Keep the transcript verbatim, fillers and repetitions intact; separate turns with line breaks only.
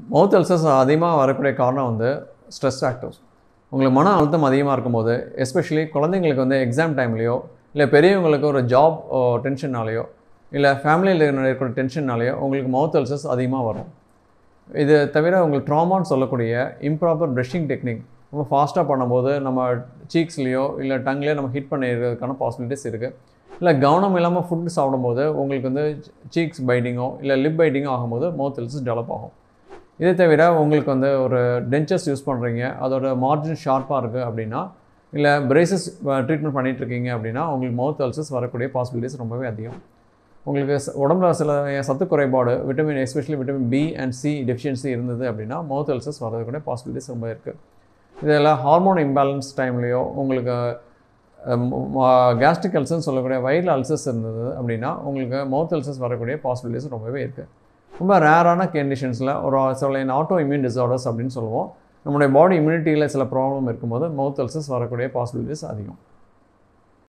மவுத் ulcers அதிகமாக வரக்கூடிய காரணம் வந்து ஸ்ட்ரெஸ் ஃபேக்டர்ஸ். உங்களுக்கு மன அழுத்தம் அதிகமாக இருக்கும்போது, எஸ்பெஷலி குழந்தைங்களுக்கு வந்து எக்ஸாம் டைம்லேயோ, இல்லை பெரியவங்களுக்கு ஒரு ஜாப் டென்ஷன்னாலேயோ, இல்லை ஃபேமிலியில் இருக்கிற டென்ஷன்னாலேயோ உங்களுக்கு மவுத் அல்சர்ஸ் அதிகமாக வரும். இது தவிர உங்களுக்கு ட்ராமான்னு சொல்லக்கூடிய இம்ப்ராப்பர் ப்ரஷிங் டெக்னிக் ரொம்ப ஃபாஸ்ட்டாக பண்ணும்போது நம்ம சீக்ஸ்லேயோ இல்லை டங்லேயோ நம்ம ஹிட் பண்ணிடுறதுக்கான பாசிபிலிட்டிஸ் இருக்குது. இல்லை கவனம் இல்லாமல் ஃபுட்டு சாப்பிடும்போது உங்களுக்கு வந்து சீக்ஸ் பைட்டிங்கோ இல்லை லிப் பைட்டிங்கோ ஆகும்போது மவுத் அல்சர்ஸ் டெவலப் ஆகும். இதே தவிர உங்களுக்கு வந்து ஒரு டென்ச்சர்ஸ் யூஸ் பண்ணுறீங்க, அதோட மார்ஜின் ஷார்ப்பாக இருக்குது அப்படின்னா, இல்லை பிரேசஸ் ட்ரீட்மெண்ட் பண்ணிகிட்ருக்கீங்க அப்படின்னா உங்களுக்கு மவுத் அல்சர்ஸ் வரக்கூடிய பாசிபிலிட்டிஸ் ரொம்பவே அதிகம். உங்களுக்கு உடம்புல சில சத்து குறைபாடு, vitamin especially vitamin B and C deficiency இருந்தது அப்படின்னா மவுத் அல்சர்ஸ் வரக்கூடிய பாசிபிலிட்டிஸ் ரொம்ப இருக்குது. இதெல்லாம் ஹார்மோன் இம்பேலன்ஸ் டைம்லேயோ உங்களுக்கு கேஸ்ட்ரிக் அல்சர்ஸ் சொல்லக்கூடிய வயிறில் அல்சர்ஸ் இருந்தது அப்படின்னா உங்களுக்கு மவுத் அல்சர்ஸ் வரக்கூடிய பாசிபிலிட்டிஸ் ரொம்பவே இருக்குது. ரொம்ப ரேரான கண்டிஷன்ஸில் ஒரு சில ஆட்டோ இம்யூன் டிஸார்டர்ஸ் அப்படின்னு சொல்லுவோம். நம்முடைய பாடி இம்யூனிட்டியில் சில ப்ராப்ளம் இருக்கும்போது மவுத் அல்சர்ஸ் வரக்கூடிய பாசிபிலிட்டிஸ் அதிகம்.